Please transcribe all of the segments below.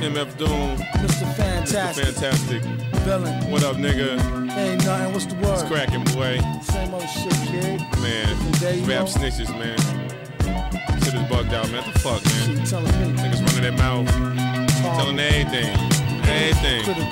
MF Doom. Mr. Fantastic. Mr. Fantastic. Villain. What up, nigga? Ain't nothing. What's the word? It's cracking, boy. Same old shit, kid. Man, Day, rap snitches, man. Shit is bugged out, man. What the fuck, man? She telling me. Niggas running their mouth. Telling everything. Everything.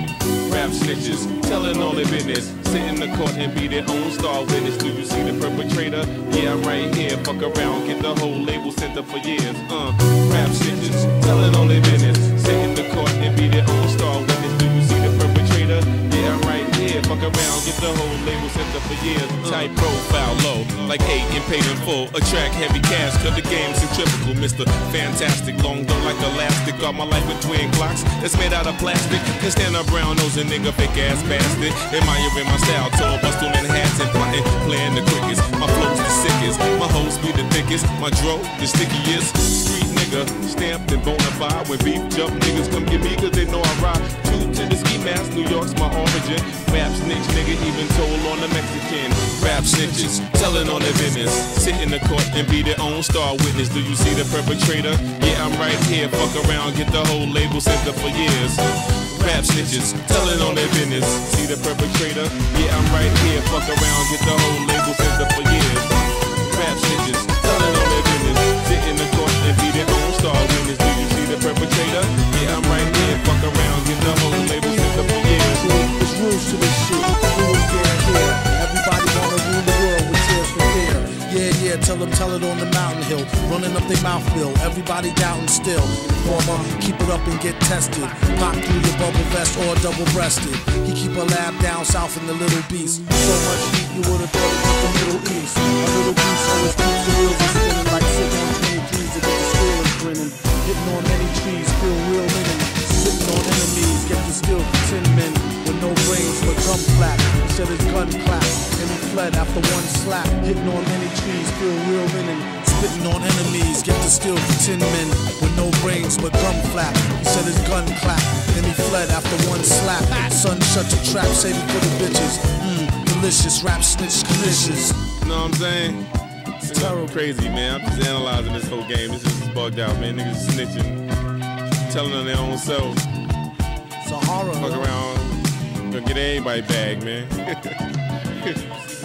Rap snitches, telling all their business. Sit in the court and be their own star witness. Do you see the perpetrator? Yeah, I'm right here. Fuck around, get the whole label sent up for years. Rap snitches, telling all their business. Sit in the court and be their own star witness. Do you see the perpetrator? Yeah, I'm right here. Fuck around, get the whole label sent up for years. Tight profile, low, like 8 and paid in full. Attract heavy cash, cause the game's centrifugal. Mr. Fantastic, long though like elastic. Got my life with twin clocks that's made out of plastic. Can stand up brown nose and nigga fake ass bastard. Admiring my style, tall, bustin' in hats and plotting, playing the quickest. My flow's the sickest, my hoes be the thickest. My dro, the stickiest. Street nigga, stamped and bona fide. When beef jump, niggas come get me cause they know I ride. True to the ski mask, New York's my origin. Rap snitch nigga, even told on the Mexican. Rap snitches, telling on their business. Sit in the court and be their own star witness. Do you see the perpetrator? Yeah, I'm right here. Fuck around, get the whole label sent up for years. Rap snitches, telling on their business. See the perpetrator? Yeah, I'm right here. Fuck around, get the whole label sent up for years. Rap snitches, telling on their business. Sit in the court and be their own star witness. Do you see the perpetrator? Yeah, I'm right here. Fuck around, get the whole label sent up for years. There's rules to this shit. Rules get here. Everybody wanna rule the world with tears for fear. Yeah, tell it on the mountain hill. Running up their mouth bill. Everybody doubting still. Former, keep it up and get tested. Pop through your bubble vest or double-breasted. He keep a lab down south in the Little Beast. So much heat you would've thought it was the Middle East. A little piece always keeps the wheels are spinning like sitting on 23s to get the squealers grinning. Hitting on many trees, feel real linen. Spitting on enemies, get the skill for 10 men. With no brains but gum flap. He said his gun clapped and he fled after one slap. Hitting on many trees, feel real linen. Spitting on enemies, get the skill for 10 men. With no brains but gum flap. He said his gun clapped and he fled after one slap. Son, shut your trap, save it for the bitches. Delicious, rap snitch, delicious. You know what I'm saying? It's terrible. Crazy, man. I'm just analyzing this whole game. This is bugged out, man. Niggas snitching, telling on their own self. It's a horror. Fuck around, gonna get everybody bag, man.